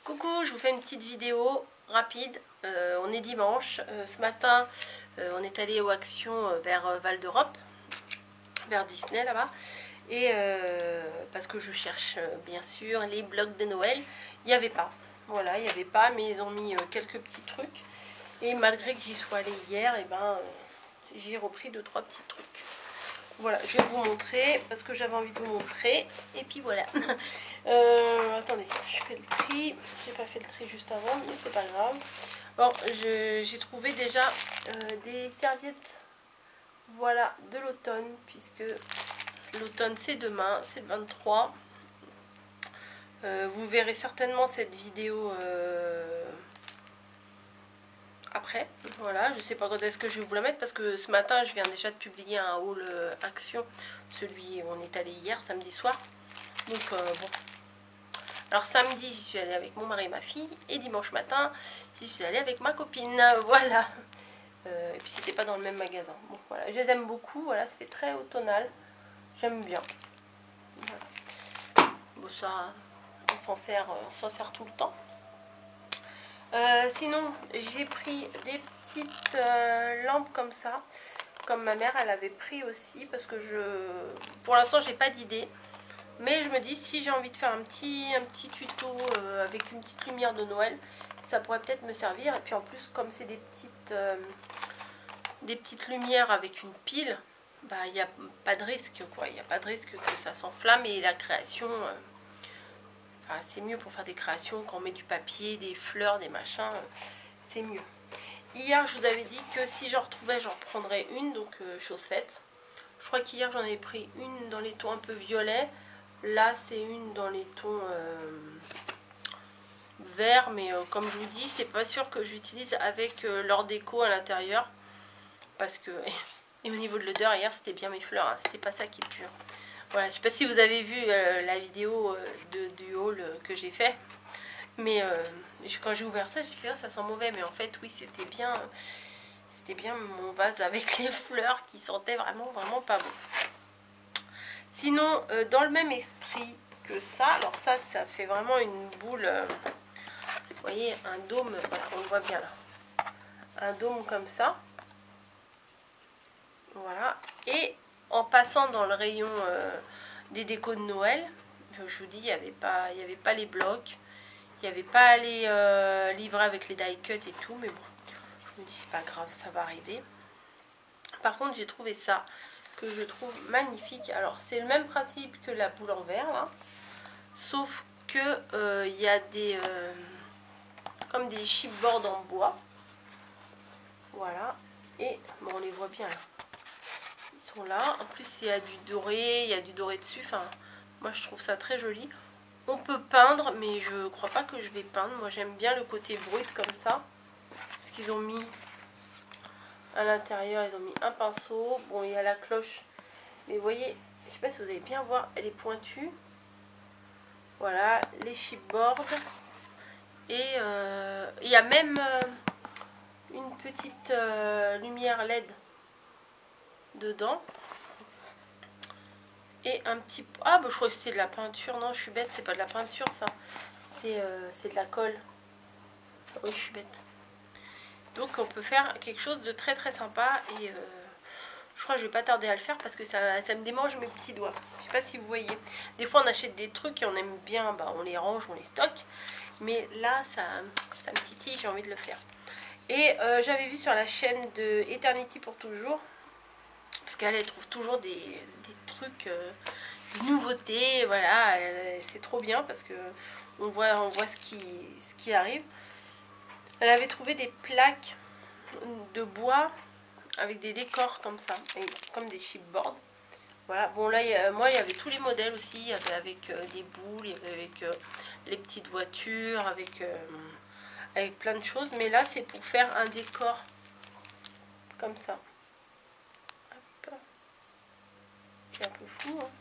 Coucou, je vous fais une petite vidéo rapide. On est dimanche. Ce matin, on est allé aux actions vers Val d'Europe, vers Disney là-bas. Et parce que je cherche bien sûr les blocs de Noël. Il n'y avait pas. Voilà, il n'y avait pas, mais ils ont mis quelques petits trucs. Et malgré que j'y sois allée hier, et ben, j'ai repris 2-3 petits trucs. Voilà, je vais vous montrer parce que j'avais envie de vous montrer. Et puis voilà. Attendez, je fais le tri. J'ai pas fait le tri juste avant, mais c'est pas grave. Bon, j'ai trouvé déjà des serviettes. Voilà, de l'automne, puisque l'automne c'est demain, c'est le 23. Vous verrez certainement cette vidéo après. Voilà, je sais pas quand est-ce que je vais vous la mettre parce que ce matin je viens déjà de publier un haul action, celui où on est allé hier, samedi soir. Donc bon. Alors samedi j'y suis allée avec mon mari et ma fille et dimanche matin j'y suis allée avec ma copine. Voilà. Et puis c'était pas dans le même magasin. Bon voilà, je les aime beaucoup. Voilà, ça fait très automnal. J'aime bien. Voilà. Bon ça, on s'en sert tout le temps. Sinon, j'ai pris des petites lampes comme ça, comme ma mère elle avait pris aussi, parce que pour l'instant j'ai pas d'idée, mais je me dis si j'ai envie de faire un petit tuto avec une petite lumière de Noël, ça pourrait peut-être me servir. Et puis en plus comme c'est des petites lumières avec une pile, bah il n'y a pas de risque quoi, il n'y a pas de risque que ça s'enflamme et la création. Enfin, c'est mieux pour faire des créations quand on met du papier, des fleurs, des machins, c'est mieux. Hier, je vous avais dit que si j'en retrouvais, j'en reprendrais une, donc chose faite. Je crois qu'hier, j'en avais pris une dans les tons un peu violets. Là, c'est une dans les tons verts, mais comme je vous dis, c'est pas sûr que j'utilise avec leur déco à l'intérieur. Parce que, et au niveau de l'odeur, hier, c'était bien mes fleurs, hein, c'était pas ça qui pue. Voilà, je sais pas si vous avez vu la vidéo du haul que j'ai fait, mais quand j'ai ouvert ça, j'ai fait ça sent mauvais, mais en fait oui c'était bien mon vase avec les fleurs qui sentaient vraiment pas bon. Sinon dans le même esprit que ça, alors ça fait vraiment une boule, vous voyez un dôme, voilà on le voit bien là, un dôme comme ça, voilà. Et en passant dans le rayon des décos de Noël, je vous dis, il n'y avait pas les blocs, il n'y avait pas les livrets avec les die cut et tout, mais bon, je me dis c'est pas grave, ça va arriver. Par contre, j'ai trouvé ça que je trouve magnifique. Alors, c'est le même principe que la boule en verre, là, sauf que il y a des comme des chipboards en bois, voilà, et bon, on les voit bien là. Là, en plus il y a du doré dessus, enfin moi je trouve ça très joli. On peut peindre, mais je crois pas que je vais peindre. Moi j'aime bien le côté brut comme ça, parce qu'ils ont mis à l'intérieur, ils ont mis un pinceau. Bon, il y a la cloche, mais vous voyez, je sais pas si vous allez bien voir, elle est pointue. Voilà, les chipboards, et il y a même une petite lumière LED dedans. Et un petit... Ah bah je crois que c'est de la peinture. Non, je suis bête, c'est pas de la peinture ça. C'est de la colle. Oui, je suis bête. Donc on peut faire quelque chose de très sympa. Et je crois que je vais pas tarder à le faire parce que ça me démange mes petits doigts. Je sais pas si vous voyez. Des fois on achète des trucs et on aime bien, bah, on les range, on les stocke. Mais là ça me titille, j'ai envie de le faire. Et j'avais vu sur la chaîne de Eternity pour toujours, parce qu'elle trouve toujours des trucs, des nouveautés, voilà, c'est trop bien parce que on voit ce qui arrive. Elle avait trouvé des plaques de bois avec des décors comme ça, et comme des chipboards. Voilà, bon là, moi il y avait tous les modèles aussi, il y avait avec des boules, il y avait avec les petites voitures, avec plein de choses, mais là c'est pour faire un décor comme ça. C'est un peu fou, hein.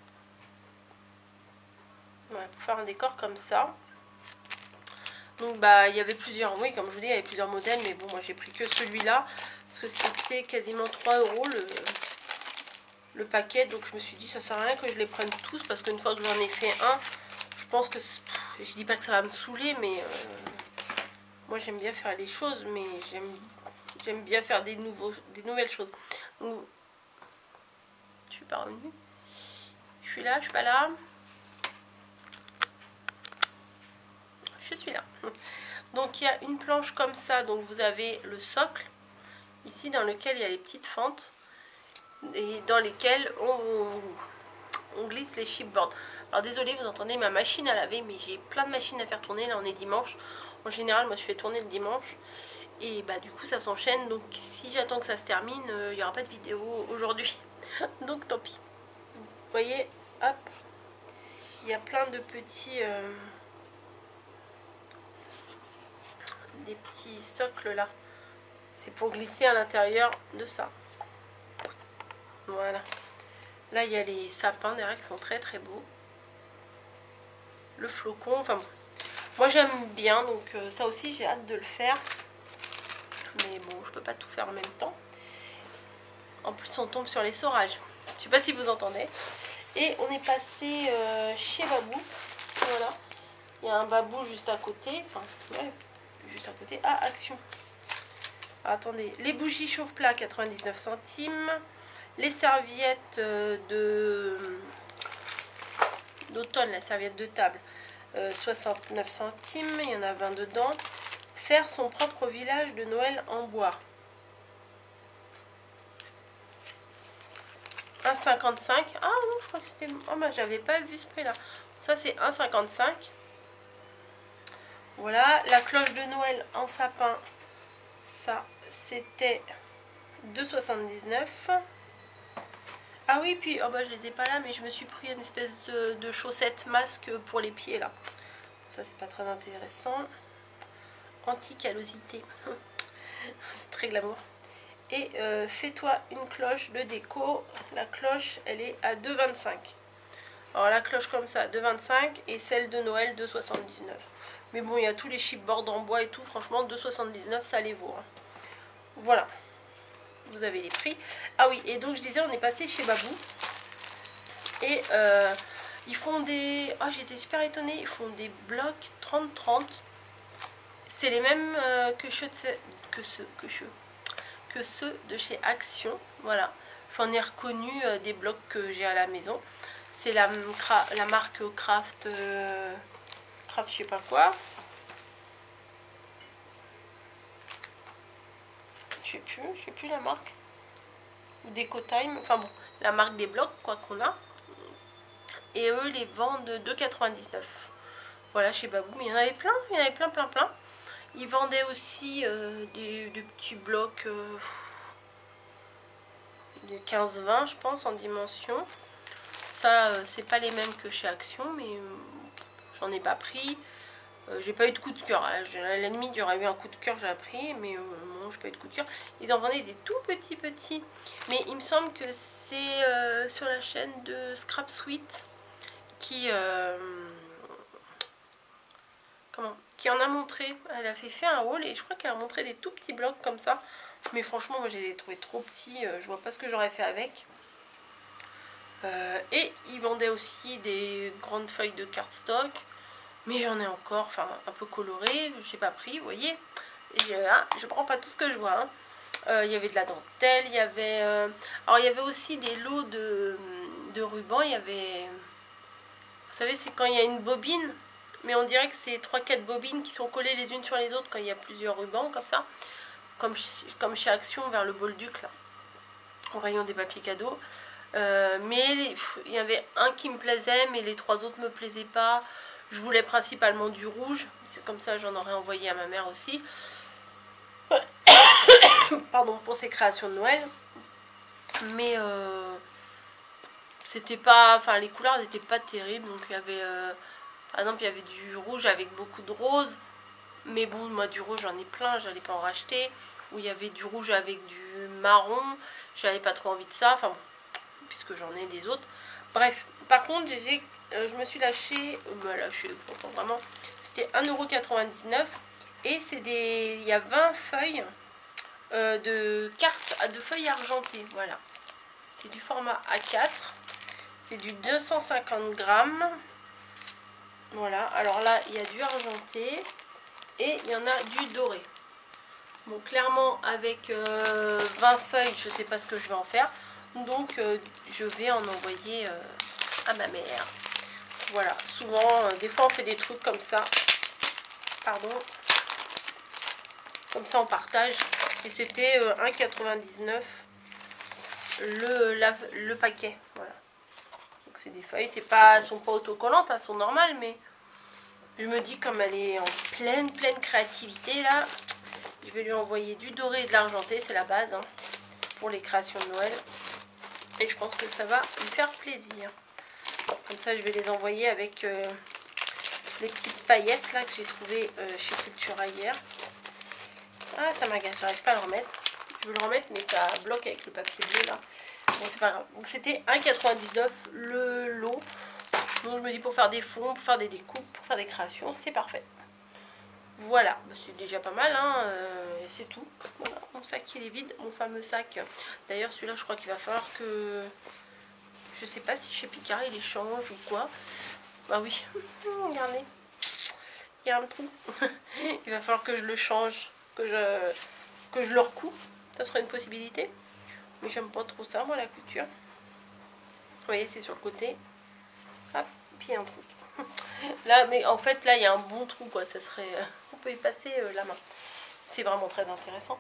Voilà, pour faire un décor comme ça. Donc bah il y avait plusieurs, oui comme je vous dis, il y avait plusieurs modèles, mais bon moi j'ai pris que celui-là parce que c'était quasiment 3 € le paquet. Donc je me suis dit ça sert à rien que je les prenne tous, parce qu'une fois que j'en ai fait un, je pense que il Je dis pas que ça va me saouler, mais moi j'aime bien faire les choses, mais j'aime bien faire des nouvelles choses. Donc, je suis pas revenue. Je suis là, je suis pas là. Je suis là. Donc il y a une planche comme ça, donc vous avez le socle ici dans lequel il y a les petites fentes et dans lesquelles on glisse les chipboards. Alors désolé, vous entendez ma machine à laver, mais j'ai plein de machines à faire tourner. Là on est dimanche. En général moi je fais tourner le dimanche et bah du coup ça s'enchaîne. Donc si j'attends que ça se termine, il n'y aura pas de vidéo aujourd'hui. Donc tant pis. Vous voyez, hop, il y a plein de petits... des petits socles là. C'est pour glisser à l'intérieur de ça. Voilà. Là, il y a les sapins derrière qui sont très très beaux. Le flocon, enfin bon. Moi, j'aime bien, donc ça aussi, j'ai hâte de le faire. Mais bon, je peux pas tout faire en même temps. En plus, on tombe sur les saurages. Je sais pas si vous entendez. Et on est passé chez Babou. Voilà. Il y a un Babou juste à côté. Enfin, ouais, juste à côté. Ah, Action. Ah, attendez. Les bougies chauffe-plat, 99 centimes. Les serviettes d'automne, la serviette de table, 69 centimes. Il y en a 20 dedans. Faire son propre village de Noël en bois. 1,55. Ah non, je crois que c'était... Oh, bah, j'avais pas vu ce prix là. Ça, c'est 1,55. Voilà. La cloche de Noël en sapin. Ça, c'était 2,79. Ah oui, puis oh bah, je les ai pas là, mais je me suis pris une espèce de chaussette masque pour les pieds là. Ça, c'est pas très intéressant. Anti-callosité. C'est très glamour. Et fais-toi une cloche de déco. La cloche, elle est à 2,25. Alors la cloche comme ça, 2,25. Et celle de Noël, 2,79. Mais bon, il y a tous les chipboards en bois et tout. Franchement, 2,79, ça les vaut. Hein. Voilà. Vous avez les prix. Ah oui, et donc je disais, on est passé chez Babou. Et ils font des... Oh, j'étais super étonnée. Ils font des blocs 30-30. C'est les mêmes que ceux de chez Action. Voilà. J'en ai reconnu des blocs que j'ai à la maison. C'est la marque Craft... Craft je sais pas quoi. Je sais plus la marque. Deco Time, enfin bon, la marque des blocs quoi qu'on a. Et eux les vendent 2,99. Voilà, chez Babou, mais il y en avait plein, plein. Ils vendaient aussi des petits blocs de 15-20 je pense en dimension. Ça c'est pas les mêmes que chez Action, mais j'en ai pas pris. J'ai pas eu de coup de cœur. À la limite, j'aurais eu un coup de cœur, j'ai pris, mais non, j'ai pas eu de coup de cœur. Ils en vendaient des tout petits. Mais il me semble que c'est sur la chaîne de Scrap Sweet qui en a montré. Elle a fait un haul et je crois qu'elle a montré des tout petits blocs comme ça. Mais franchement, moi, je les ai trouvés trop petits. Je vois pas ce que j'aurais fait avec. Et ils vendaient aussi des grandes feuilles de cardstock. Mais j'en ai encore, enfin un peu coloré, je n'ai pas pris, vous voyez. Je prends pas tout ce que je vois. Hein. Il y avait de la dentelle, il y avait... alors il y avait aussi des lots de rubans, il y avait... Vous savez, c'est quand il y a une bobine, mais on dirait que c'est 3-4 bobines qui sont collées les unes sur les autres quand il y a plusieurs rubans, comme ça. Comme chez Action, vers le Bolduc, là, au rayon des papiers cadeaux. Mais il y avait un qui me plaisait, mais les 3 autres me plaisaient pas. Je voulais principalement du rouge, c'est comme ça j'en aurais envoyé à ma mère aussi. Pardon, pour ses créations de Noël. Mais c'était pas... Enfin, les couleurs n'étaient pas terribles. Donc il y avait... par exemple, il y avait du rouge avec beaucoup de rose. Mais bon, moi du rouge j'en ai plein, j'allais pas en racheter. Ou il y avait du rouge avec du marron. J'avais pas trop envie de ça. Enfin bon, puisque j'en ai des autres. Bref, par contre, je me suis lâché vraiment, c'était 1,99 € et c'est il y a 20 feuilles de cartes, de feuilles argentées, voilà. C'est du format A4, c'est du 250 grammes. Voilà, alors là, il y a du argenté et il y en a du doré. Bon, clairement, avec 20 feuilles, je ne sais pas ce que je vais en faire. Donc, je vais en envoyer à ma mère. Voilà, souvent, des fois, on fait des trucs comme ça. Pardon. Comme ça, on partage. Et c'était 1,99 le paquet. Voilà. Donc, c'est des feuilles. Elles sont pas autocollantes, elles sont normales, mais je me dis, comme elle est en pleine créativité, là, je vais lui envoyer du doré et de l'argenté. C'est la base hein, pour les créations de Noël. Et je pense que ça va lui faire plaisir. Comme ça, je vais les envoyer avec les petites paillettes là que j'ai trouvées chez Cultura hier. Ah, ça m'agace, j'arrive pas à le remettre. Je veux le remettre, mais ça bloque avec le papier bleu là. Bon, c'est pas grave. Donc, c'était 1,99 le lot. Donc, je me dis pour faire des fonds, pour faire des découpes, pour faire des créations, c'est parfait. Voilà, bah, c'est déjà pas mal, hein, c'est tout. Voilà, mon sac il est vide, mon fameux sac. D'ailleurs, celui-là, je crois qu'il va falloir que... Je sais pas si chez Picard il échange ou quoi. Bah oui, regardez, il y a un trou. Il va falloir que je le change, que je le recoue. Ça serait une possibilité. Mais j'aime pas trop ça, moi, la couture. Vous voyez, c'est sur le côté. Hop, puis il y a un trou. Là, mais en fait, là, il y a un bon trou, quoi. Ça serait... on peut y passer la main. C'est vraiment très intéressant.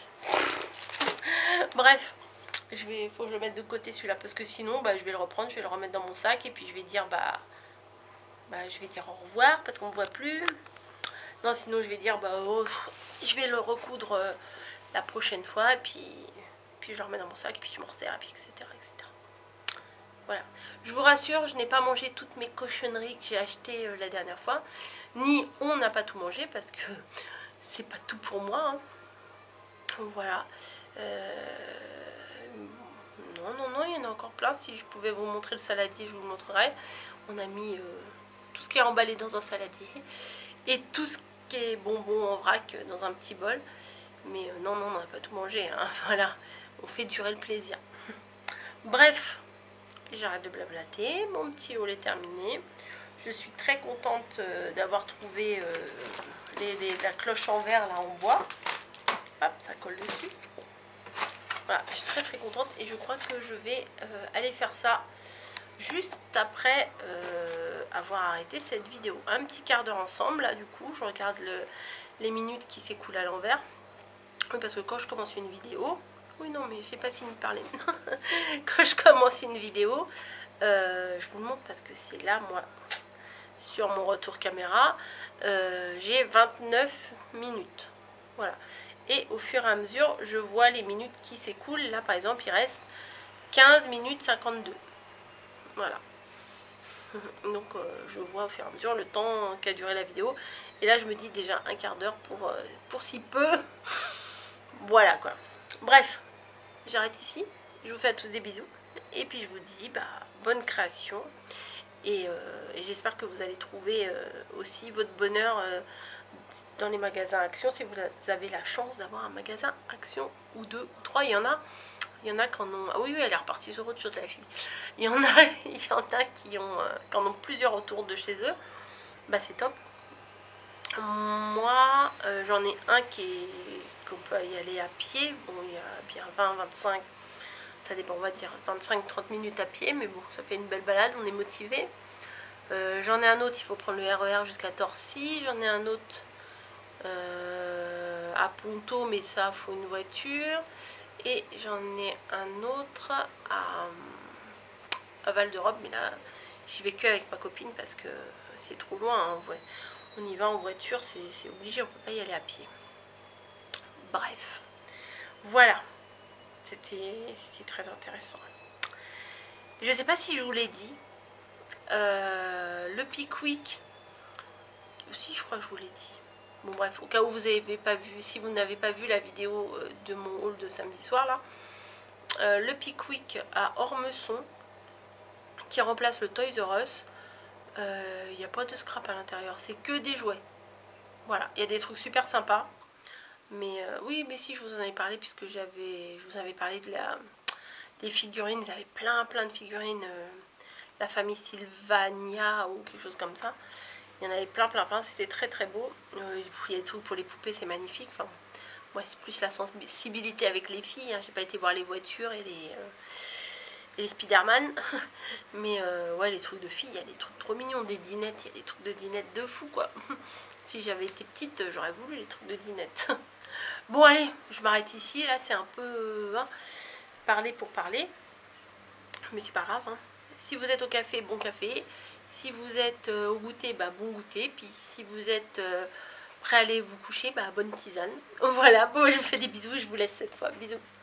Bref, faut que je le mette de côté celui-là. Parce que sinon, bah, je vais le reprendre, je vais le remettre dans mon sac. Et puis, je vais dire, je vais dire au revoir parce qu'on me voit plus. Non, sinon, je vais dire, oh, je vais le recoudre la prochaine fois. Et puis, je le remets dans mon sac. Et puis, je m'en resserre. Et puis, etc., etc. Voilà. Je vous rassure, je n'ai pas mangé toutes mes cochonneries que j'ai achetées la dernière fois. Ni on n'a pas tout mangé parce que c'est pas tout pour moi. Hein. Voilà. Non, il y en a encore plein. Si je pouvais vous montrer le saladier, je vous le montrerais. On a mis tout ce qui est emballé dans un saladier. Et tout ce qui est bonbon en vrac dans un petit bol. Mais non, on n'a pas tout mangé. Hein. Voilà. On fait durer le plaisir. Bref. J'arrête de blablater, mon petit haul est terminé. Je suis très contente d'avoir trouvé la cloche en verre là en bois. Hop, ça colle dessus. Voilà, je suis très contente et je crois que je vais aller faire ça juste après avoir arrêté cette vidéo. Un petit quart d'heure ensemble, là du coup, je regarde les minutes qui s'écoulent à l'envers. Oui, parce que quand je commence une vidéo... Oui, non, mais j'ai pas fini de parler. Quand je commence une vidéo, je vous le montre parce que c'est là, moi, sur mon retour caméra, j'ai 29 minutes. Voilà. Et au fur et à mesure, je vois les minutes qui s'écoulent. Là, par exemple, il reste 15 minutes 52. Voilà. Donc, je vois au fur et à mesure le temps qu'a duré la vidéo. Et là, je me dis déjà un quart d'heure pour si peu. Voilà, quoi. Bref, j'arrête ici. Je vous fais à tous des bisous. Et puis, je vous dis, bonne création. Et j'espère que vous allez trouver aussi votre bonheur dans les magasins Action. Si vous avez la chance d'avoir un magasin Action ou deux ou trois, il y en a qui en ont... Ah oui, elle est repartie sur autre chose, la fille. Il y en a qui en ont plusieurs autour de chez eux. Bah, c'est top. Moi, j'en ai un qu'on peut y aller à pied. Bon, il y a bien 20, 25, ça dépend, on va dire 25-30 minutes à pied. Mais bon, ça fait une belle balade, on est motivé. J'en ai un autre, il faut prendre le RER jusqu'à Torcy. J'en ai un autre à Ponto, mais ça, il faut une voiture. Et j'en ai un autre à Val d'Europe, mais là, j'y vais que avec ma copine parce que c'est trop loin. Hein. On y va en voiture, c'est obligé, on ne peut pas y aller à pied. Bref, voilà. C'était très intéressant. Je ne sais pas si je vous l'ai dit. Le Pickwick aussi, je crois que je vous l'ai dit. Bon bref, au cas où vous n'avez pas vu, si vous n'avez pas vu la vidéo de mon haul de samedi soir là, le Pickwick à Ormesson qui remplace le Toys R Us. Il n'y a pas de scrap à l'intérieur, c'est que des jouets. Voilà, il y a des trucs super sympas. Mais oui, mais si, je vous en avais parlé puisque je vous avais parlé des figurines. Ils avaient plein de figurines, la famille Sylvania ou quelque chose comme ça. Il y en avait plein, c'était très très beau. Il y a des trucs pour les poupées, c'est magnifique. Enfin, moi, c'est plus la sensibilité avec les filles. Hein. J'ai pas été voir les voitures et les Spider-Man. Mais ouais, les trucs de filles, il y a des trucs trop mignons, des dinettes. Il y a des trucs de dinettes de fou, quoi. Si j'avais été petite, j'aurais voulu les trucs de dinettes. Bon, allez, je m'arrête ici. Là, c'est un peu parler pour parler. Mais c'est pas grave. Hein. Si vous êtes au café, bon café. Si vous êtes au goûter, bah, bon goûter. Puis si vous êtes prêt à aller vous coucher, bah, bonne tisane. Voilà, bon, je vous fais des bisous. Je vous laisse cette fois. Bisous.